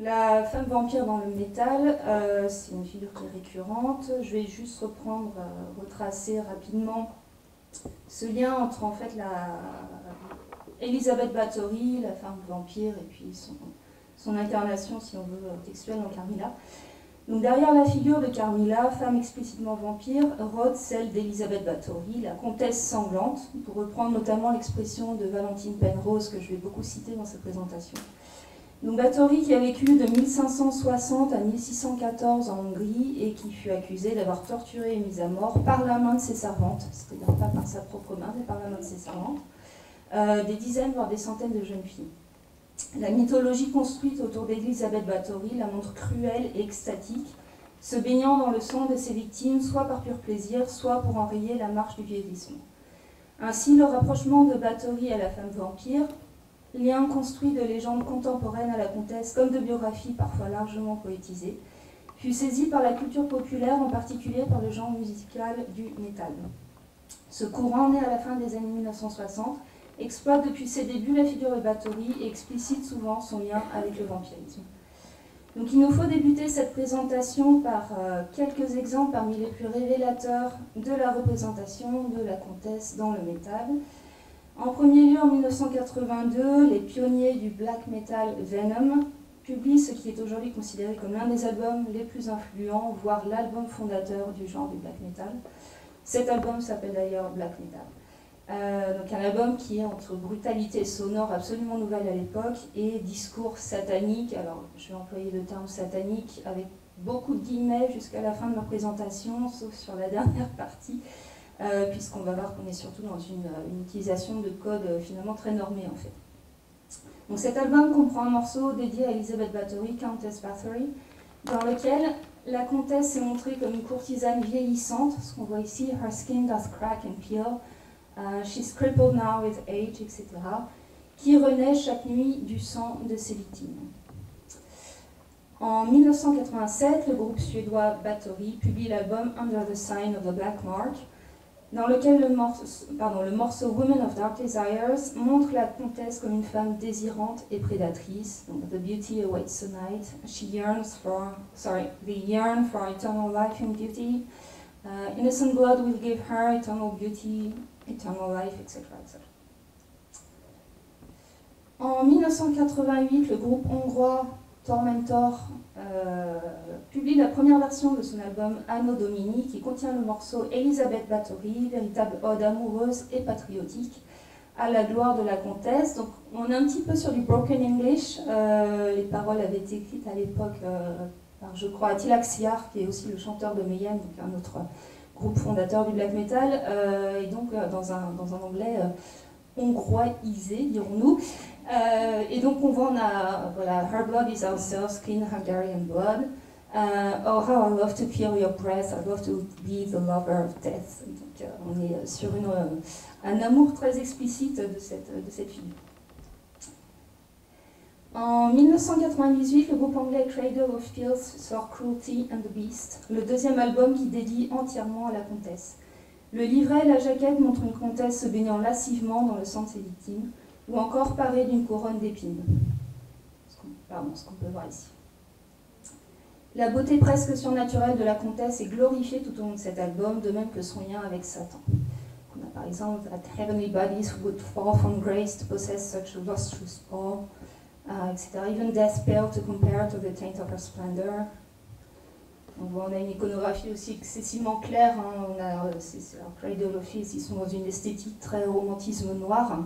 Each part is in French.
la femme vampire dans le métal, c'est une figure qui est récurrente. Je vais juste retracer rapidement ce lien entre en fait Elizabeth Bathory, la femme vampire, et puis son incarnation, si on veut, textuelle dans Carmilla. Donc derrière la figure de Carmilla, femme explicitement vampire, rôde celle d'Elizabeth Bathory, la comtesse sanglante, pour reprendre notamment l'expression de Valentine Penrose que je vais beaucoup citer dans cette présentation. Donc Bathory qui a vécu de 1560 à 1614 en Hongrie et qui fut accusée d'avoir torturé et mis à mort par la main de ses servantes, c'est-à-dire pas par sa propre main, mais par la main de ses servantes, des dizaines voire des centaines de jeunes filles. La mythologie construite autour d'Elizabeth Bathory la montre cruelle et extatique, se baignant dans le sang de ses victimes, soit par pur plaisir, soit pour enrayer la marche du vieillissement. Ainsi, le rapprochement de Bathory à la femme vampire, lien construit de légendes contemporaines à la comtesse comme de biographies parfois largement poétisées, fut saisi par la culture populaire, en particulier par le genre musical du métal. Ce courant, né à la fin des années 1960, exploite depuis ses débuts la figure de Bathory et explicite souvent son lien avec le vampirisme. Donc il nous faut débuter cette présentation par quelques exemples parmi les plus révélateurs de la représentation de la comtesse dans le métal. En premier lieu, en 1982, les pionniers du black metal Venom publient ce qui est aujourd'hui considéré comme l'un des albums les plus influents, voire l'album fondateur du genre du black metal. Cet album s'appelle d'ailleurs Black Metal. Donc un album qui est entre brutalité sonore absolument nouvelle à l'époque et discours satanique. Alors je vais employer le terme satanique avec beaucoup de guillemets jusqu'à la fin de ma présentation, sauf sur la dernière partie, puisqu'on va voir qu'on est surtout dans une utilisation de code finalement très normé en fait. Donc cet album comprend un morceau dédié à Elizabeth Bathory, Countess Bathory, dans lequel la comtesse est montrée comme une courtisane vieillissante, ce qu'on voit ici, her skin does crack and peel, she's crippled now with age, etc., qui renaît chaque nuit du sang de ses victimes. En 1987, le groupe suédois Bathory publie l'album Under the Sign of the Black Mark, dans lequel le morceau Women of Dark Desires montre la comtesse comme une femme désirante et prédatrice. Donc, the beauty awaits tonight. They yearn for eternal life and beauty. Innocent blood will give her eternal beauty, eternal life, etc., etc. En 1988, le groupe hongrois Tormentor publie la première version de son album Anno Domini qui contient le morceau Elizabeth Bathory, véritable ode amoureuse et patriotique à la gloire de la comtesse. Donc on est un petit peu sur du broken English. Les paroles avaient été écrites à l'époque par, je crois, Attila Xiar, qui est aussi le chanteur de Mayhem, donc un autre groupe fondateur du black metal, et donc dans un anglais hongroisé, dirons-nous. Et donc on voit, voilà, her blood is ourselves, clean Hungarian blood. Oh, how I love to feel your breath, I love to be the lover of death. Donc on est sur un amour très explicite de cette fille. En 1998, le groupe anglais Cradle of Filth sort Cruelty and the Beast, le deuxième album qui dédie entièrement à la comtesse. Le livret et la jaquette montrent une comtesse se baignant lascivement dans le sang de ses victimes, ou encore parée d'une couronne d'épines. Ce qu'on peut voir ici. La beauté presque surnaturelle de la comtesse est glorifiée tout au long de cet album, de même que son lien avec Satan. On a par exemple That heavenly bodies would fall from grace to possess such a lustrous form, etc. Even death pale to compare to the taint of her splendor. On a une iconographie aussi excessivement claire. Hein. On a Cradle of Filth, ils sont dans une esthétique très romantisme noir.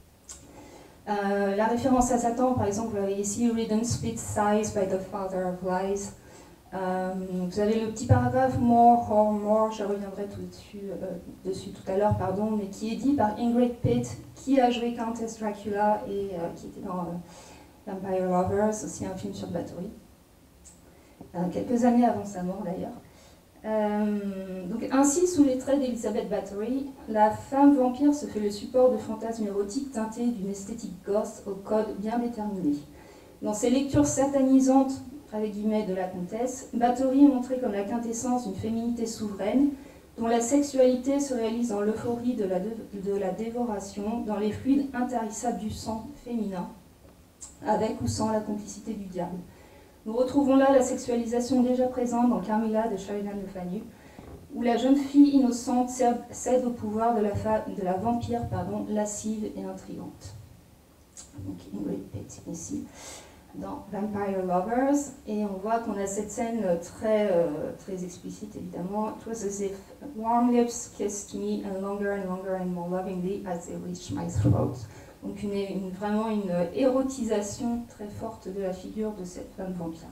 La référence à Satan, par exemple, vous l'avez ici, Ridden split thighs by the father of lies. Vous avez le petit paragraphe more, je reviendrai dessus tout à l'heure, pardon, mais qui est dit par Ingrid Pitt, qui a joué Countess Dracula et qui était dans Vampire Lovers, aussi un film sur Bathory, quelques années avant sa mort d'ailleurs. Donc ainsi, sous les traits d'Elizabeth Bathory, la femme vampire se fait le support de fantasmes érotiques teintés d'une esthétique goth au code bien déterminé. Dans ses lectures satanisantes, avec guillemets, de la comtesse, Bathory est montrée comme la quintessence d'une féminité souveraine, dont la sexualité se réalise dans l'euphorie de la dévoration, dans les fluides intarissables du sang féminin, avec ou sans la complicité du diable. Nous retrouvons là la sexualisation déjà présente dans Carmilla de Sheridan Le Fanu, où la jeune fille innocente cède au pouvoir de la vampire lascive et intrigante. Donc Ingrid Pitt ici, dans Vampire Lovers, et on voit qu'on a cette scène très explicite évidemment. It was as if warm lips kissed me and longer and more lovingly as they reached my throat. Donc vraiment une érotisation très forte de la figure de cette femme vampire.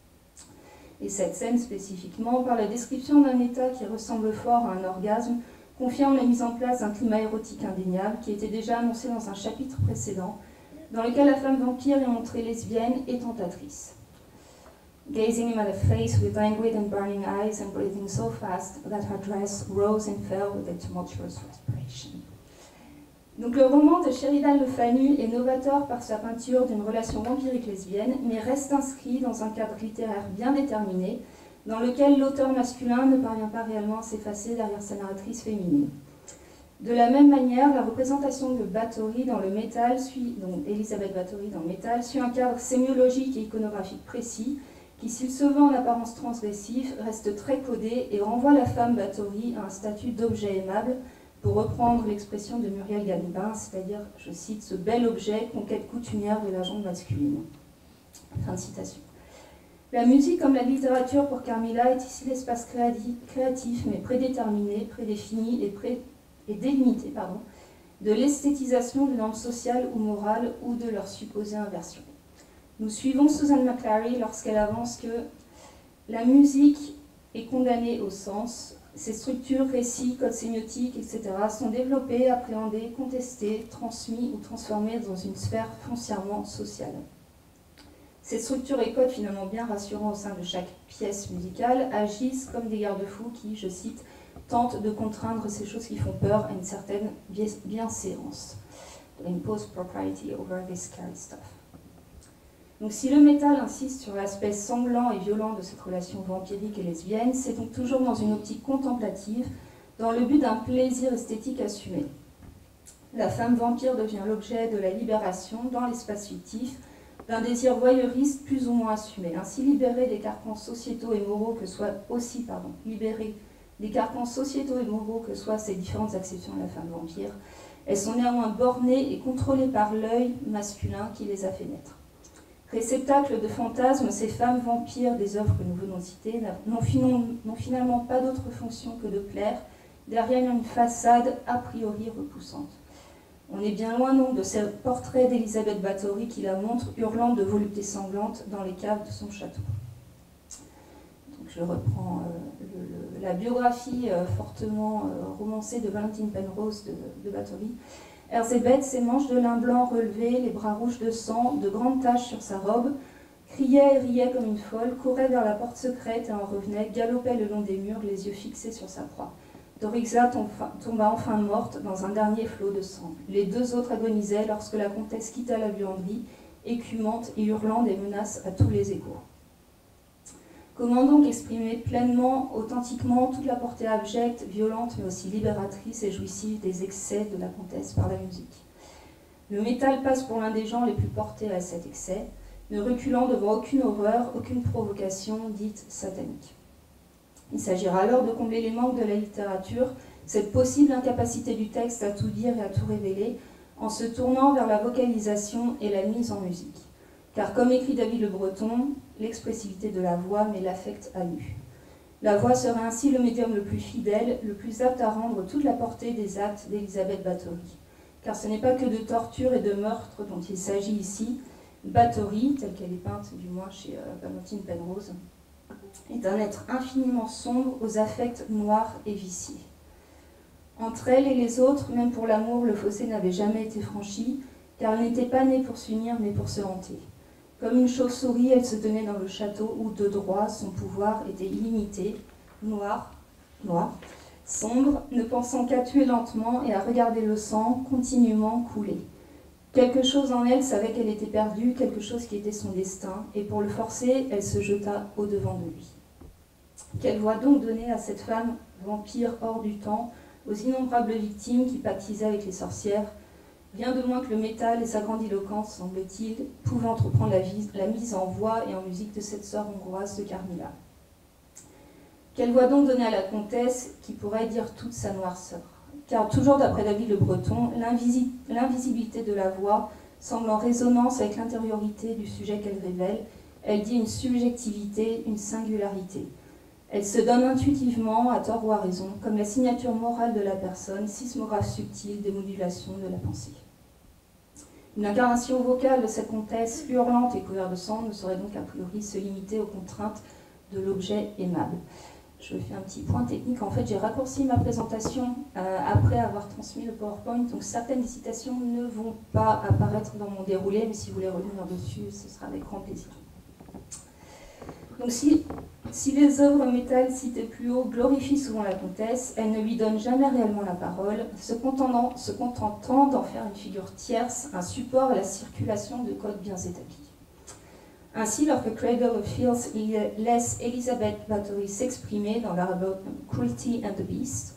Et cette scène spécifiquement, par la description d'un état qui ressemble fort à un orgasme, confirme la mise en place d'un climat érotique indéniable qui était déjà annoncé dans un chapitre précédent, dans lequel la femme vampire est montrée lesbienne et tentatrice. Gazing him at the face with languid and burning eyes and breathing so fast that her dress rose and fell with a tumultuous respiration. Donc le roman de Sheridan Le Fanu est novateur par sa peinture d'une relation vampirique lesbienne, mais reste inscrit dans un cadre littéraire bien déterminé, dans lequel l'auteur masculin ne parvient pas réellement à s'effacer derrière sa narratrice féminine. De la même manière, la représentation de Báthory dans le métal donc Elisabeth Báthory dans le métal, suit un cadre sémiologique et iconographique précis, qui, s'il se veut en apparence transgressif, reste très codé et renvoie la femme Báthory à un statut d'objet aimable, pour reprendre l'expression de Muriel Galibin, c'est-à-dire, je cite, ce bel objet, conquête coutumière de la jambe masculine. Fin de citation. La musique, comme la littérature pour Carmilla, est ici l'espace créatif, mais prédéterminé, prédéfini et délimité de l'esthétisation de normes sociales ou morales ou de leur supposée inversion. Nous suivons Susan McClary lorsqu'elle avance que la musique est condamnée au sens. Ces structures, récits, codes sémiotiques, etc. sont développés, appréhendés, contestés, transmis ou transformés dans une sphère foncièrement sociale. Ces structures et codes, finalement bien rassurants au sein de chaque pièce musicale, agissent comme des garde-fous qui, je cite, tentent de contraindre ces choses qui font peur à une certaine bienséance. Impose propriety over this scary stuff. Donc si le métal insiste sur l'aspect sanglant et violent de cette relation vampirique et lesbienne, c'est donc toujours dans une optique contemplative, dans le but d'un plaisir esthétique assumé. La femme vampire devient l'objet de la libération dans l'espace fictif, d'un désir voyeuriste plus ou moins assumé. Ainsi libérée des carcans sociétaux et moraux que soient ces différentes acceptions de la femme vampire, elles sont néanmoins bornées et contrôlées par l'œil masculin qui les a fait naître. Réceptacles de fantasmes, ces femmes vampires des œuvres que nous venons de citer n'ont finalement pas d'autre fonction que de plaire derrière une façade a priori repoussante. On est bien loin donc de ces portraits d'Elisabeth Báthory qui la montrent hurlant de volupté sanglante dans les caves de son château. Donc je reprends la biographie fortement romancée de Valentine Penrose de Báthory. Erzébeth, ses manches de lin blanc relevées, les bras rouges de sang, de grandes taches sur sa robe, criait et riait comme une folle, courait vers la porte secrète et en revenait, galopait le long des murs, les yeux fixés sur sa proie. Dorixa tomba enfin morte dans un dernier flot de sang. Les deux autres agonisaient lorsque la comtesse quitta la buanderie, écumante et hurlant des menaces à tous les échos. Comment donc exprimer pleinement, authentiquement, toute la portée abjecte, violente, mais aussi libératrice et jouissive des excès de la comtesse par la musique? Le métal passe pour l'un des genres les plus portés à cet excès, ne reculant devant aucune horreur, aucune provocation dite satanique. Il s'agira alors de combler les manques de la littérature, cette possible incapacité du texte à tout dire et à tout révéler, en se tournant vers la vocalisation et la mise en musique. Car comme écrit David Le Breton, l'expressivité de la voix met l'affect à nu. La voix serait ainsi le médium le plus fidèle, le plus apte à rendre toute la portée des actes d'Elisabeth Báthory. Car ce n'est pas que de torture et de meurtre dont il s'agit ici. Báthory, telle qu'elle est peinte du moins chez Valentine Penrose, est un être infiniment sombre aux affects noirs et viciés. Entre elle et les autres, même pour l'amour, le fossé n'avait jamais été franchi, car elle n'était pas née pour s'unir, mais pour se hanter. Comme une chauve-souris, elle se tenait dans le château où, de droit, son pouvoir était illimité, noir, sombre, ne pensant qu'à tuer lentement et à regarder le sang continuellement couler. Quelque chose en elle savait qu'elle était perdue, quelque chose qui était son destin, et pour le forcer, elle se jeta au-devant de lui. Quelle voix donc donner à cette femme vampire hors du temps, aux innombrables victimes qui pactisaient avec les sorcières, Rien de moins que le métal et sa grandiloquence, semble-t-il, pouvaient entreprendre la mise en voix et en musique de cette sœur hongroise de Carmilla. Quelle voix donc donner à la comtesse qui pourrait dire toute sa noirceur? Car toujours d'après David Le Breton, l'invisibilité de la voix semble en résonance avec l'intériorité du sujet qu'elle révèle. Elle dit une subjectivité, une singularité. Elle se donne intuitivement, à tort ou à raison, comme la signature morale de la personne, sismographe subtil des modulations de la pensée. Une incarnation vocale de cette comtesse hurlante et couverte de sang ne saurait donc a priori se limiter aux contraintes de l'objet aimable. Je fais un petit point technique. En fait, j'ai raccourci ma présentation après avoir transmis le PowerPoint. Donc, certaines des citations ne vont pas apparaître dans mon déroulé, mais si vous voulez revenir dessus, ce sera avec grand plaisir. Donc, si les œuvres métal citées plus haut glorifient souvent la comtesse, elles ne lui donnent jamais réellement la parole, se contentant d'en faire une figure tierce, un support à la circulation de codes bien établis. Ainsi, lorsque Cradle of Filth laisse Elizabeth Bathory s'exprimer dans leur album Cruelty and the Beast,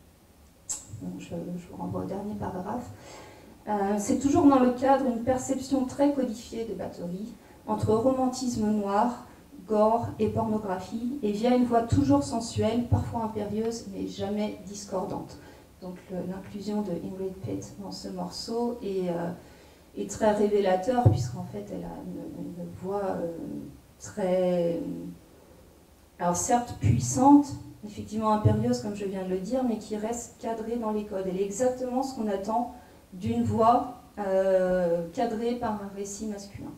je vous renvoie au dernier paragraphe, c'est toujours dans le cadre d'une perception très codifiée de Bathory, entre romantisme noir, gore et pornographie, et via une voix toujours sensuelle, parfois impérieuse, mais jamais discordante. Donc l'inclusion de Ingrid Pitt dans ce morceau est très révélateur, puisqu'en fait elle a une voix très, alors certes puissante, effectivement impérieuse comme je viens de le dire, mais qui reste cadrée dans les codes. Elle est exactement ce qu'on attend d'une voix cadrée par un récit masculin.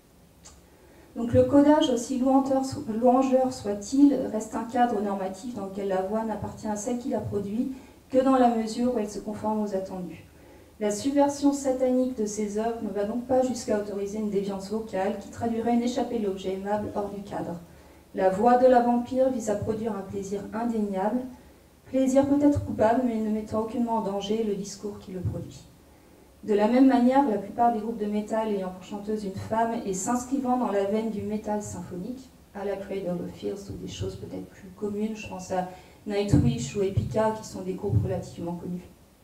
Donc le codage, aussi louangeur soit-il, reste un cadre normatif dans lequel la voix n'appartient à celle qui la produit que dans la mesure où elle se conforme aux attendus. La subversion satanique de ces œuvres ne va donc pas jusqu'à autoriser une déviance vocale qui traduirait une échappée de l'objet aimable hors du cadre. La voix de la vampire vise à produire un plaisir indéniable, plaisir peut-être coupable, mais ne mettant aucunement en danger le discours qui le produit. De la même manière, la plupart des groupes de métal ayant pour chanteuse une femme et s'inscrivant dans la veine du métal symphonique, à la Cradle of Filth ou des choses peut-être plus communes, je pense à Nightwish ou Epica, qui sont des groupes relativement connus.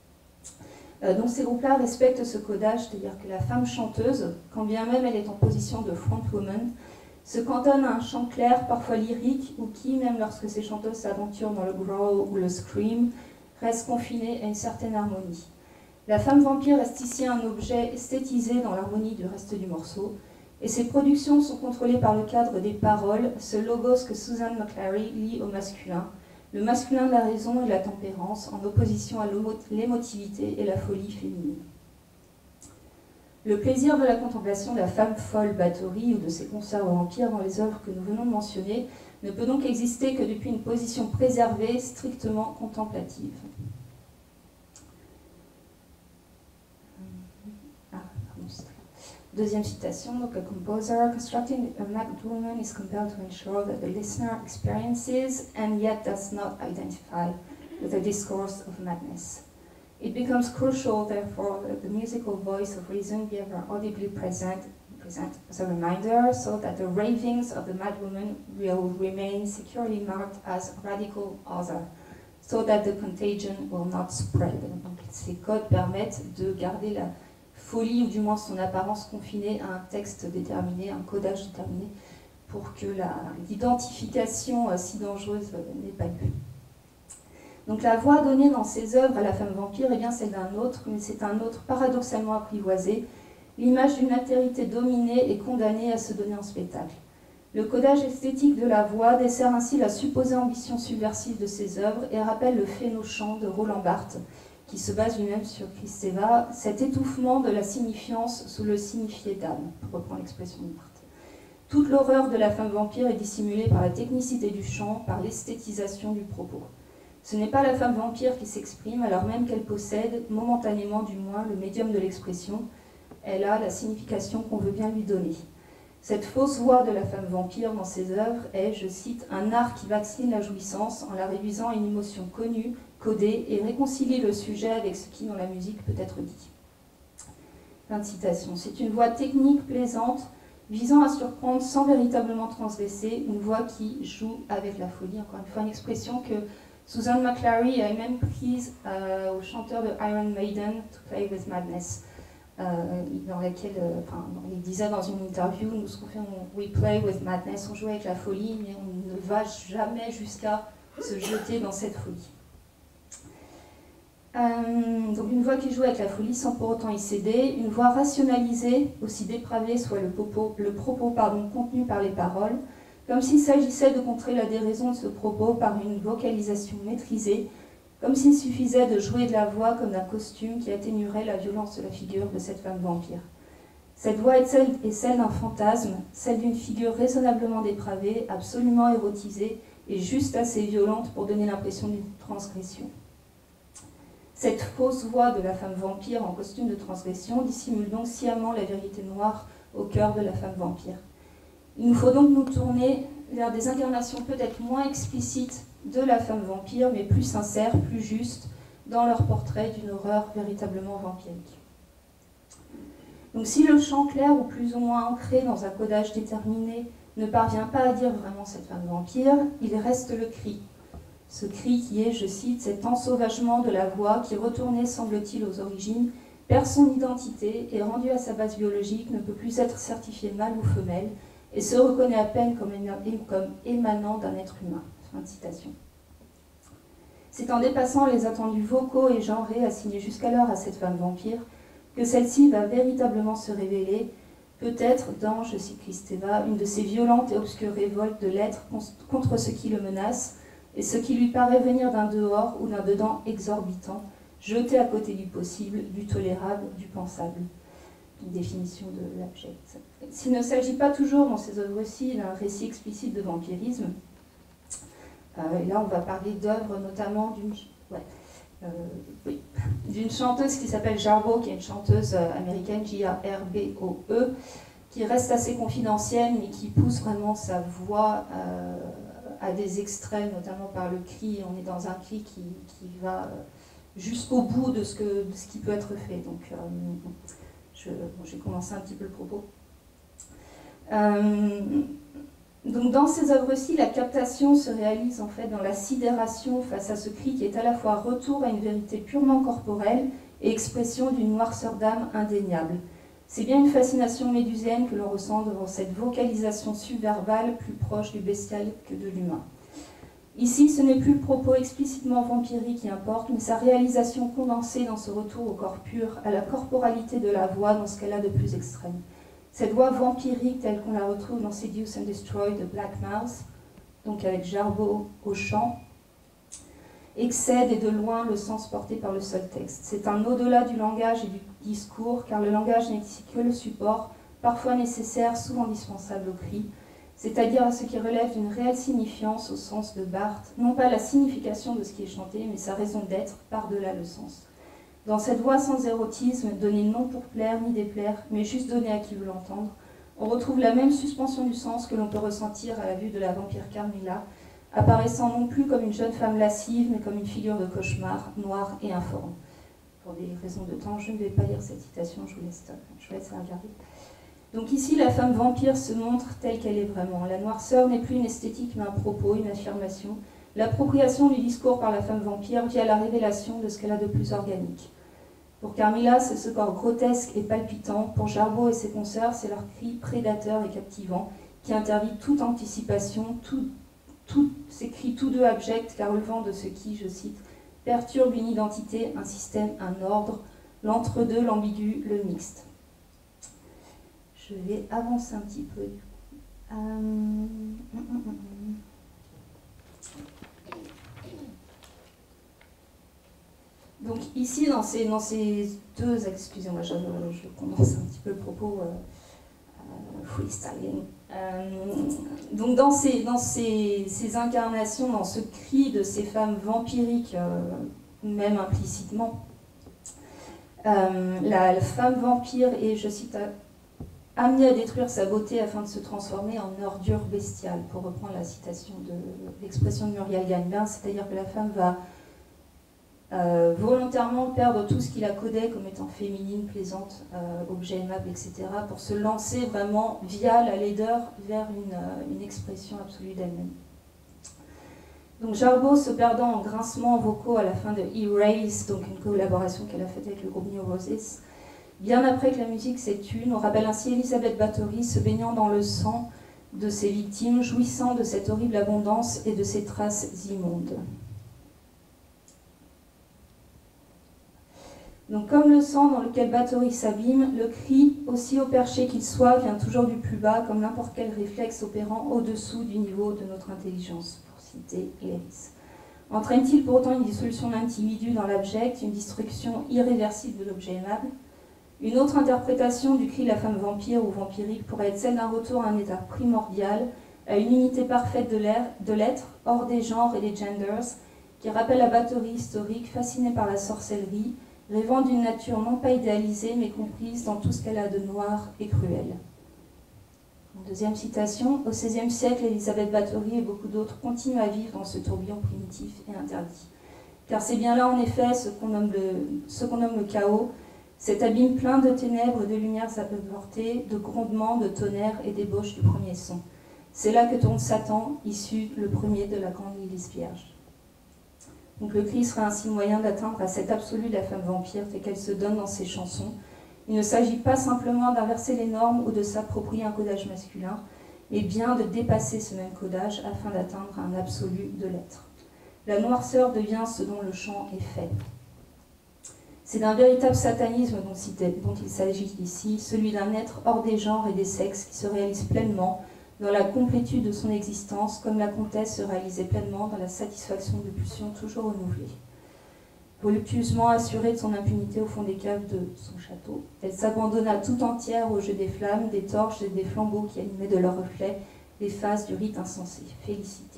Donc ces groupes-là respectent ce codage, c'est-à-dire que la femme chanteuse, quand bien même elle est en position de frontwoman, se cantonne à un chant clair, parfois lyrique, ou qui, même lorsque ces chanteuses s'aventurent dans le growl ou le scream, reste confinée à une certaine harmonie. La femme vampire reste ici un objet esthétisé dans l'harmonie du reste du morceau, et ses productions sont contrôlées par le cadre des paroles, ce logos que Susan McClary lie au masculin, le masculin de la raison et de la tempérance, en opposition à l'émotivité et la folie féminine. Le plaisir de la contemplation de la femme folle Bathory ou de ses concerts vampires dans les œuvres que nous venons de mentionner ne peut donc exister que depuis une position préservée, strictement contemplative. Deuxième citation, donc a composer constructing a mad woman is compelled to ensure that the listener experiences and yet does not identify with the discourse of madness. It becomes crucial, therefore, that the musical voice of reason be ever audibly present as a reminder, so that the ravings of the mad woman will remain securely marked as radical other, so that the contagion will not spread. Donc, ces codes permettent de garder la folie, ou du moins son apparence confinée à un texte déterminé, un codage déterminé, pour que l'identification si dangereuse n'ait pas lieu. Donc la voix donnée dans ces œuvres à la femme vampire est bien celle d'un autre, mais c'est un autre paradoxalement apprivoisé, l'image d'une altérité dominée et condamnée à se donner en spectacle. Le codage esthétique de la voix dessert ainsi la supposée ambition subversive de ces œuvres et rappelle le phénochant de Roland Barthes, qui se base lui-même sur Kristeva, cet étouffement de la signifiance sous le signifié d'âme, pour reprendre l'expression de Barthes. Toute l'horreur de la femme vampire est dissimulée par la technicité du chant, par l'esthétisation du propos. Ce n'est pas la femme vampire qui s'exprime, alors même qu'elle possède, momentanément du moins, le médium de l'expression. Elle a la signification qu'on veut bien lui donner. Cette fausse voix de la femme vampire dans ses œuvres est, je cite, un art qui vaccine la jouissance en la réduisant à une émotion connue, codée, et réconcilie le sujet avec ce qui dans la musique peut être dit. Fin de citation. C'est une voix technique, plaisante, visant à surprendre sans véritablement transgresser, une voix qui joue avec la folie. Encore une fois, une expression que Susan McClary a même prise au chanteur de Iron Maiden, To Play With Madness. dans laquelle il disait dans une interview, nous ce qu'on fait, we play with madness, on joue avec la folie, mais on ne va jamais jusqu'à se jeter dans cette folie. Donc une voix qui joue avec la folie sans pour autant y céder, une voix rationalisée, aussi dépravée soit le propos contenu par les paroles, comme s'il s'agissait de contrer la déraison de ce propos par une vocalisation maîtrisée, comme s'il suffisait de jouer de la voix comme d'un costume qui atténuerait la violence de la figure de cette femme vampire. Cette voix est celle d'un fantasme, celle d'une figure raisonnablement dépravée, absolument érotisée et juste assez violente pour donner l'impression d'une transgression. Cette fausse voix de la femme vampire en costume de transgression dissimule donc sciemment la vérité noire au cœur de la femme vampire. Il nous faut donc nous tourner vers des incarnations peut-être moins explicites de la femme vampire, mais plus sincères, plus justes, dans leur portrait d'une horreur véritablement vampirique. Donc si le chant clair ou plus ou moins ancré dans un codage déterminé ne parvient pas à dire vraiment cette femme vampire, il reste le cri. Ce cri qui est, je cite, cet ensauvagement de la voix qui, retourné semble-t-il aux origines, perd son identité et rendu à sa base biologique ne peut plus être certifié mâle ou femelle et se reconnaît à peine comme émanant d'un être humain. Fin de citation. C'est en dépassant les attendus vocaux et genrés assignés jusqu'alors à cette femme vampire que celle-ci va véritablement se révéler, peut-être dans, je cite Kristeva, une de ces violentes et obscures révoltes de l'être contre ce qui le menace, et ce qui lui paraît venir d'un dehors ou d'un dedans exorbitant, jeté à côté du possible, du tolérable, du pensable. Une définition de l'abject. S'il ne s'agit pas toujours dans ces œuvres-ci d'un récit explicite de vampirisme, et là on va parler d'œuvres notamment d'une chanteuse qui s'appelle Jarboe, qui est une chanteuse américaine, J-A-R-B-O-E, qui reste assez confidentielle, mais qui pousse vraiment sa voix à des extrêmes, notamment par le cri. On est dans un cri qui va jusqu'au bout de ce qui peut être fait. Donc, j'ai commencé un petit peu le propos. Donc, dans ces œuvres-ci, la captation se réalise en fait dans la sidération face à ce cri qui est à la fois retour à une vérité purement corporelle et expression d'une noirceur d'âme indéniable. C'est bien une fascination médusienne que l'on ressent devant cette vocalisation subverbale plus proche du bestial que de l'humain. Ici, ce n'est plus le propos explicitement vampirique qui importe, mais sa réalisation condensée dans ce retour au corps pur, à la corporalité de la voix dans ce qu'elle a de plus extrême. Cette voix vampirique telle qu'on la retrouve dans Seduce and Destroy de Black Mouse, donc avec Jarboe au chant, excède et de loin le sens porté par le seul texte. C'est un au-delà du langage et du discours, car le langage n'est que le support, parfois nécessaire, souvent indispensable au cri, c'est-à-dire à ce qui relève d'une réelle signifiance au sens de Barthes, non pas la signification de ce qui est chanté, mais sa raison d'être par-delà le sens. Dans cette voix sans érotisme, donnée non pour plaire ni déplaire, mais juste donnée à qui veut l'entendre, on retrouve la même suspension du sens que l'on peut ressentir à la vue de la vampire Carmilla, apparaissant non plus comme une jeune femme lascive, mais comme une figure de cauchemar, noire et informe. Pour des raisons de temps, je ne vais pas lire cette citation, je vous laisse la regarder. Donc ici, la femme vampire se montre telle qu'elle est vraiment. La noirceur n'est plus une esthétique, mais un propos, une affirmation. L'appropriation du discours par la femme vampire via la révélation de ce qu'elle a de plus organique. Pour Carmilla, c'est ce corps grotesque et palpitant. Pour Jarboe et ses consoeurs, c'est leur cri prédateur et captivant qui interdit toute anticipation, ces cris tous deux abjects, car relevant de ce qui, je cite, perturbe une identité, un système, un ordre, l'entre-deux, l'ambigu, le mixte. Je vais avancer un petit peu. Donc ici, dans ces deux... Excusez-moi, je condense un petit peu le propos freestyling. Donc dans ces incarnations, dans ce cri de ces femmes vampiriques, même implicitement, la femme vampire est, je cite, amenée à détruire sa beauté afin de se transformer en ordure bestiale, pour reprendre la citation de l'expression de Muriel Gagnaire, c'est-à-dire que la femme va volontairement perdre tout ce qui la codait comme étant féminine, plaisante, objet aimable, etc., pour se lancer vraiment via la laideur vers une expression absolue d'elle-même. Donc Jarboe, se perdant en grincements vocaux à la fin de Erase, donc une collaboration qu'elle a faite avec le groupe New Roses, Bien après que la musique s'est tue, nous rappelle ainsi Elisabeth Bathory se baignant dans le sang de ses victimes, jouissant de cette horrible abondance et de ses traces immondes. Donc, comme le sang dans lequel Bathory s'abîme, le cri, aussi haut perché qu'il soit, vient toujours du plus bas, comme n'importe quel réflexe opérant au-dessous du niveau de notre intelligence, pour citer Léris. Entraîne-t-il pour autant une dissolution de l'individu dans l'abject, une destruction irréversible de l'objet aimable? Une autre interprétation du cri de la femme vampire ou vampirique pourrait être celle d'un retour à un état primordial, à une unité parfaite de l'être, hors des genres et des genders, qui rappelle la Bathory historique, fascinée par la sorcellerie, rêvant d'une nature non pas idéalisée, mais comprise dans tout ce qu'elle a de noir et cruel. Deuxième citation, au XVIe siècle, Elisabeth Bathory et beaucoup d'autres continuent à vivre dans ce tourbillon primitif et interdit. Car c'est bien là, en effet, ce qu'on nomme le chaos, cet abîme plein de ténèbres et de lumières apportées, de grondements, de tonnerres et d'ébauches du premier son. C'est là que tourne Satan, issu le premier de la grande Lilith Vierge. Donc le cri sera ainsi le moyen d'atteindre à cet absolu de la femme vampire telle qu'elle se donne dans ses chansons. Il ne s'agit pas simplement d'inverser les normes ou de s'approprier un codage masculin, mais bien de dépasser ce même codage afin d'atteindre un absolu de l'être. La noirceur devient ce dont le chant est fait. C'est d'un véritable satanisme dont il s'agit ici, celui d'un être hors des genres et des sexes qui se réalise pleinement dans la complétude de son existence, comme la comtesse se réalisait pleinement dans la satisfaction de pulsions toujours renouvelées. Voluptueusement assurée de son impunité au fond des caves de son château, elle s'abandonna tout entière au jeu des flammes, des torches et des flambeaux qui animaient de leurs reflets les phases du rite insensé. Félicité.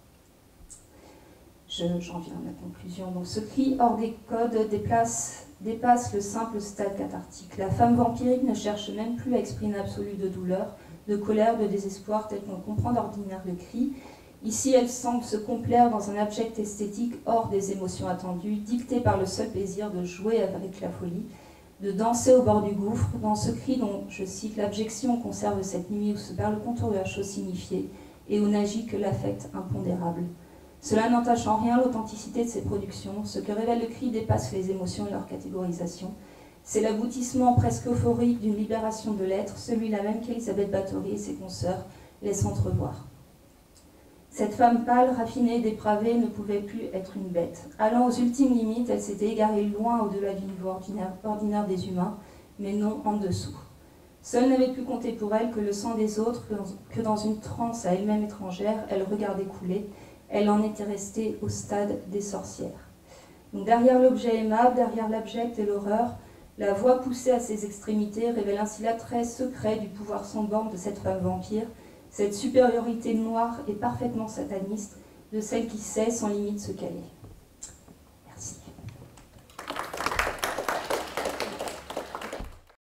J'en viens à ma conclusion. Donc, ce cri hors des codes dépasse le simple stade cathartique. La femme vampirique ne cherche même plus à exprimer un absolu de douleur, de colère, de désespoir, tel qu'on comprend d'ordinaire le cri. Ici, elle semble se complaire dans un abject esthétique hors des émotions attendues, dictée par le seul plaisir de jouer avec la folie, de danser au bord du gouffre, dans ce cri dont, je cite, l'abjection conserve cette nuit où se perd le contour de la chose signifiée et où n'agit que l'affect impondérable. Cela n'entache en rien l'authenticité de ses productions. Ce que révèle le cri dépasse les émotions et leur catégorisation. C'est l'aboutissement presque euphorique d'une libération de l'être, celui-là même qu'Elisabeth Bathory et ses consoeurs laissent entrevoir. Cette femme pâle, raffinée et dépravée ne pouvait plus être une bête. Allant aux ultimes limites, elle s'était égarée loin au-delà du niveau ordinaire des humains, mais non en dessous. Seule n'avait pu compter pour elle que le sang des autres, que dans une transe à elle-même étrangère, elle regardait couler. Elle en était restée au stade des sorcières. Donc derrière l'objet aimable, derrière l'abject et l'horreur, la voix poussée à ses extrémités révèle ainsi l'attrait secret du pouvoir sans borne de cette femme vampire, cette supériorité noire et parfaitement sataniste de celle qui sait sans limite se caler.